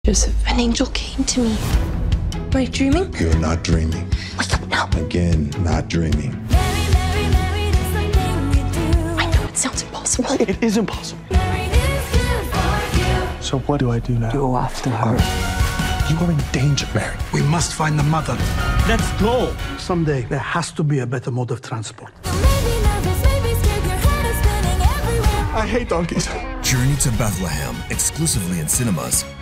Joseph, an angel came to me. Am I dreaming? You're not dreaming. Wake up now. Again, not dreaming. I know it sounds impossible. It is impossible. So what do I do now? Go after her. You are in danger, Mary. We must find the mother. Let's go. Someday, there has to be a better mode of transport. I hate donkeys. Journey to Bethlehem, exclusively in cinemas.